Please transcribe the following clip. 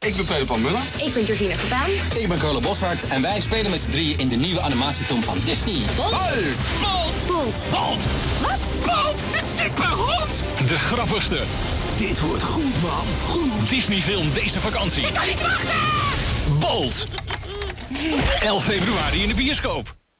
Ik ben Peter Pan Muller. Ik ben Georgina Verbaan. Ik ben Carlo Boszhard en wij spelen met z'n drieën in de nieuwe animatiefilm van Disney. Bolt! Bolt! Wat? Bolt, de superhond! De grappigste. Dit wordt goed, man. Goed. Disney-film deze vakantie. Ik kan niet wachten! Bolt. 11 februari in de bioscoop.